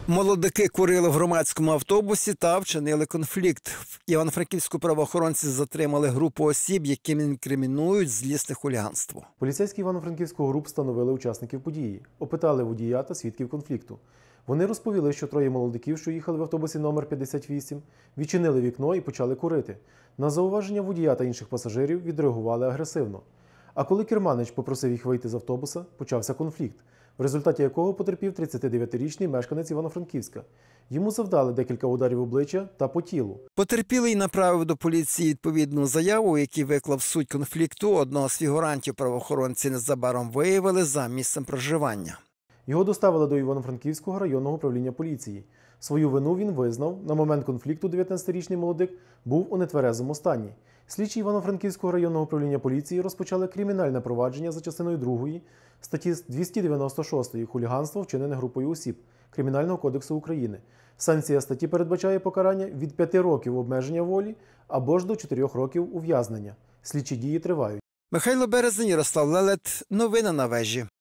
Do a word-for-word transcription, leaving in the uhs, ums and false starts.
Молодики курили в громадському автобусі та вчинили конфлікт. В Івано-Франківську правоохоронці затримали групу осіб, яким інкримінують злісне хуліганство. Поліцейські Івано-Франківського груп встановили учасників події, опитали водія та свідків конфлікту. Вони розповіли, що троє молодиків, що їхали в автобусі номер п'ятдесят вісім, відчинили вікно і почали курити. На зауваження водія та інших пасажирів відреагували агресивно. А коли керманич попросив їх вийти з автобуса, почався конфлікт, в результаті якого потерпів тридцятидев'ятирічний мешканець Івано-Франківська. Йому завдали декілька ударів в обличчя та по тілу. Потерпілий направив до поліції відповідну заяву, у якій виклав суть конфлікту. Одного з фігурантів правоохоронці незабаром виявили за місцем проживання. Його доставили до Івано-Франківського районного управління поліції. Свою вину він визнав. На момент конфлікту дев'ятнадцятирічний молодик був у нетверезому стані. Слідчі Івано-Франківського районного управління поліції розпочали кримінальне провадження за частиною другої статті двісті дев'яносто шість «Хуліганство, вчинене групою осіб» Кримінального кодексу України. Санкція статті передбачає покарання від п'яти років обмеження волі або ж до чотирьох років ув'язнення. Слідчі дії тривають. Михайло Березень, Ярослав Лелет. Новини на вежі.